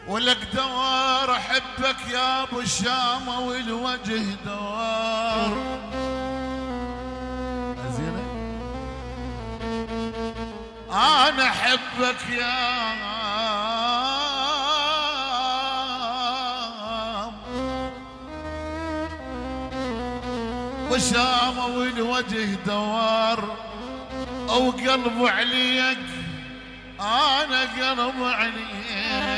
ولك دوار احبك يا ابو الشامه والوجه دوار. زينه انا احبك يا ابو الشامه والوجه دوار. او قلب عليك انا قلب عليك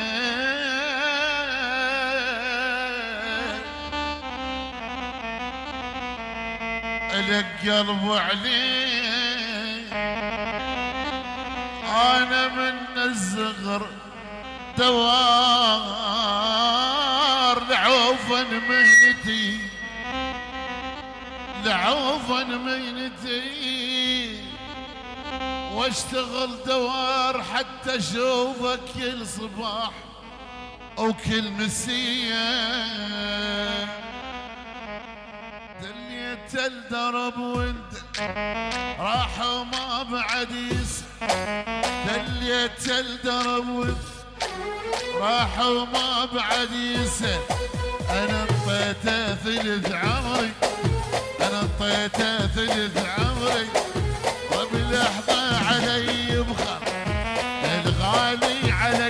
لك قلب عليك. انا من الزغر دوار لعوفا مهنتي لعوفا مهنتي واشتغل دوار حتى اشوفك كل صباح وكل مسيه. دليت الدرب وانت راح وما بعد يسمع. دليت الدرب وانت راح وما بعد يسأل. انا انطيته ثلث عمري انا انطيته ثلث عمري وبلحظة علي بخر الغالي علي.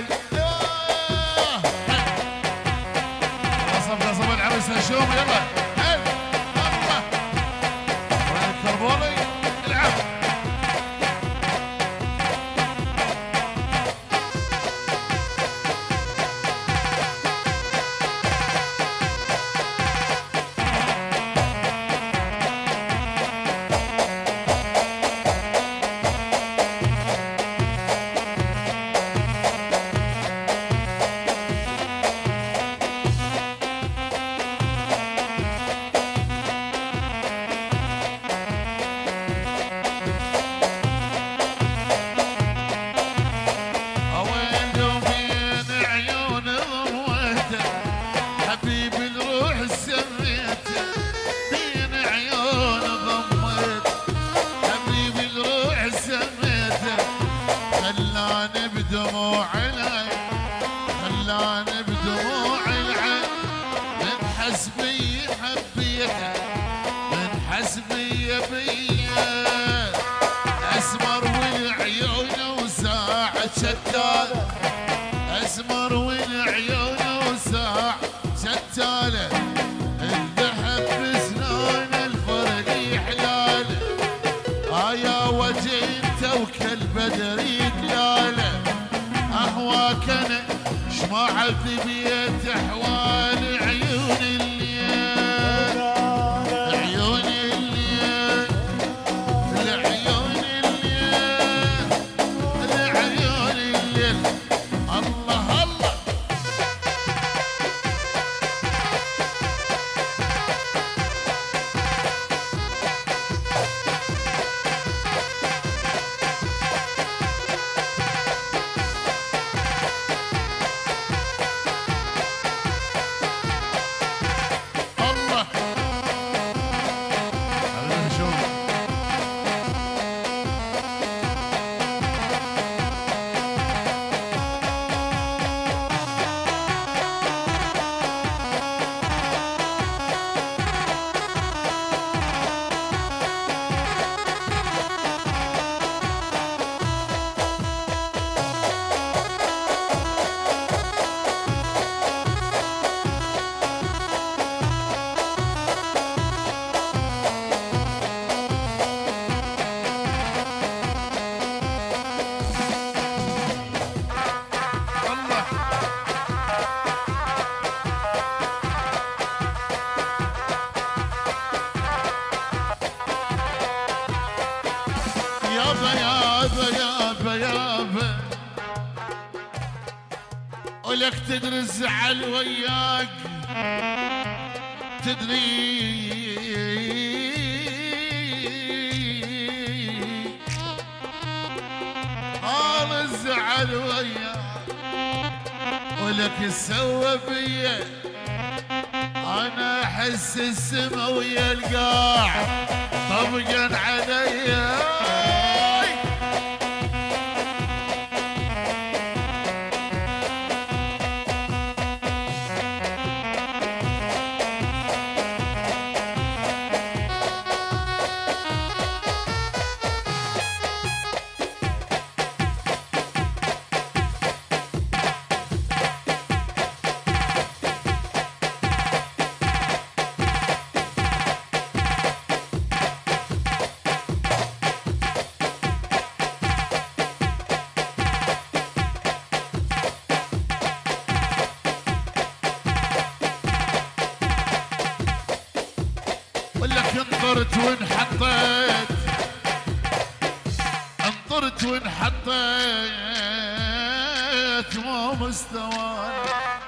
قصب العرس هشوم يلا الكربولي العب. خلاني بدموع العين من حسبي حبيتها من حسبي بيا. اسمر والعيون وساعة شتالة اسمر والعيون وساعة شتالة. الذهب بسنان الفرق حلاله يا وجه انت وكالبدر يدلاله. اهواك انا شمعت بيت احوال عيون الليل عيون الليل العيون الليل العيون الليل. الله الله يابا ولك تدري الزعل وياك تدري قال الزعل وياك ولك سوى بيا. انا احس السما ويا القاع طبقا عليا. انطرت وانحطيت انطرت وانحطيت مو مستوانا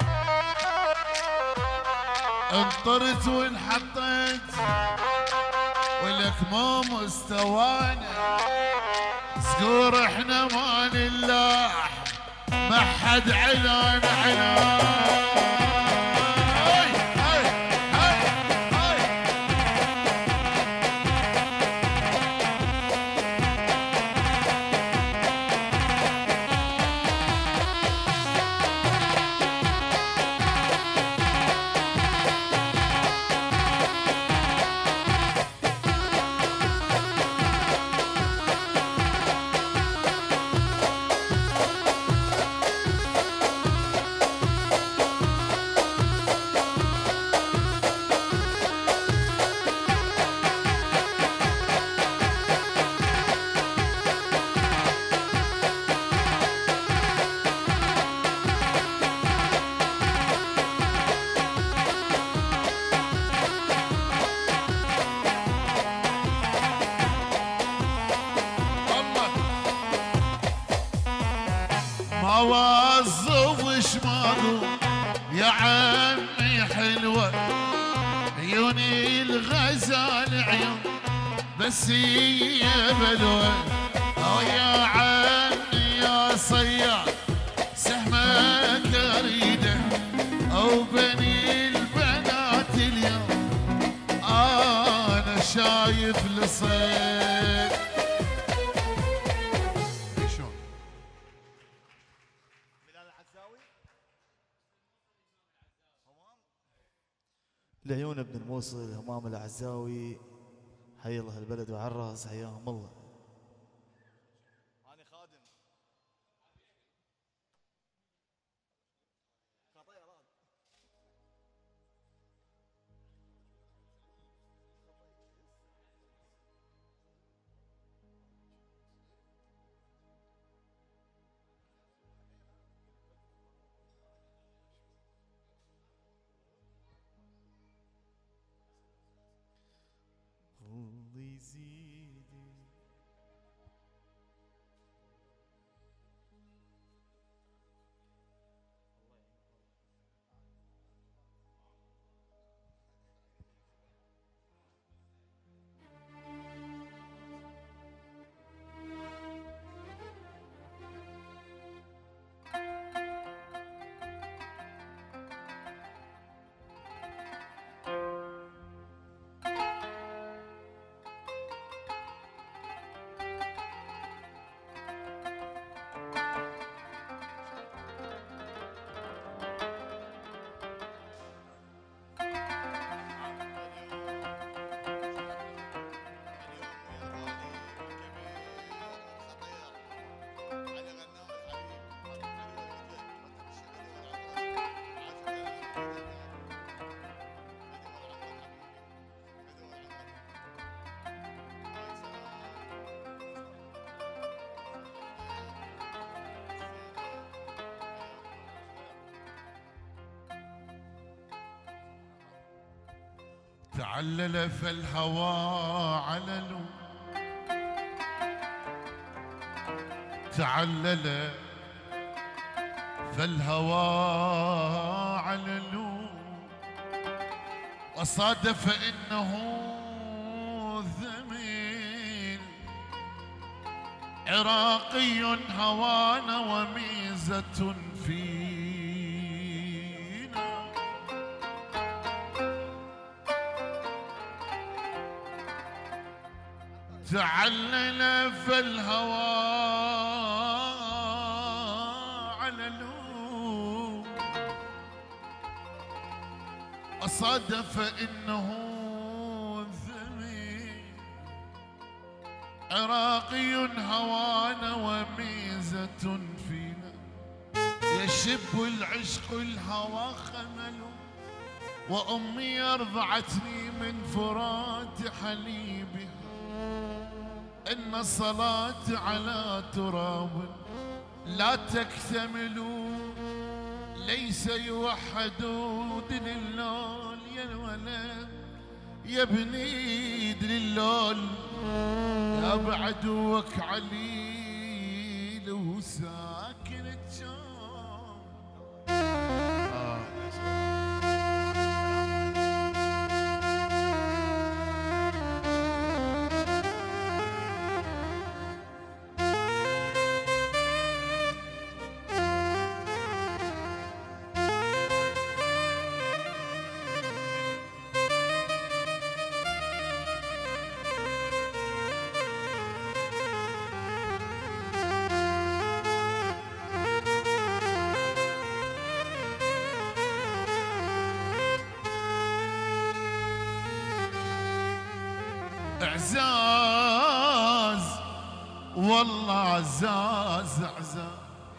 انطرت وانحطيت ولك مو مستوانا سكور احنا ما نلاح ما حد علان علان اوظف شماغو يا عمي حلوه عيوني الغزال عيون بس هي بلوه او يا عمي يا صياد سهمك اريده او بني البنات اليوم انا شايف لصيد لعيون ابن الموصل همام العزاوي حي الله البلد وعراس حياهم الله. أنا خادم الله يزيدك تعلل فالهوى علل تعلل فالهوى علل وصادف انه ذميل عراقي هوانا وميزة فينا تعلل فالهوى علل وصادف انه ذميل عراقي هوانا وميزة فينا يشب العشق الهوى خمل وأمي أرضعتني من فرات حليبها إن الصلاة على تراب لا تكتمل ليس يوحد دين الله يا الولد يا بني دليل يا بعدوك عليل وساكن الجام. اعزاز والله عزاز عزاز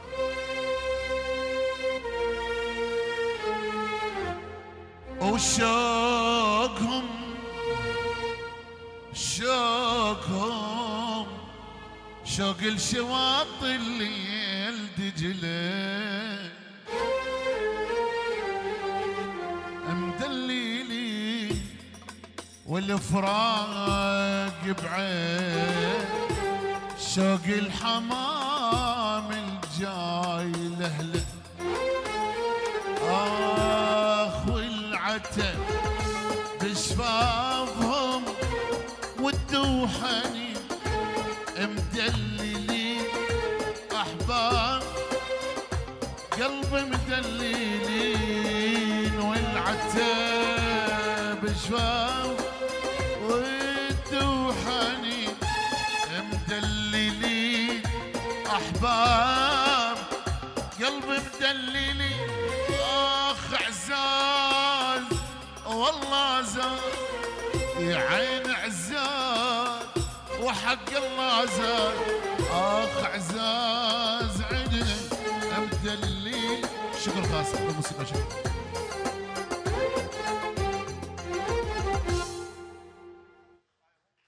وشوقهم شوقهم شوق الشواطئ الليل دجله مدليلي والفراق بعين شوق الحمام الجاي لهله والعتب بشفافهم والدوحني مدللين احباب قلب مدللين والعتب بشفاف والدوحني مدللين احباب قلب مدللين. عزاز والله زاد يا عين عزاز وحق الله زاد. عزاز عيني مدللين. شكر خاص للموسيقى. شكرا.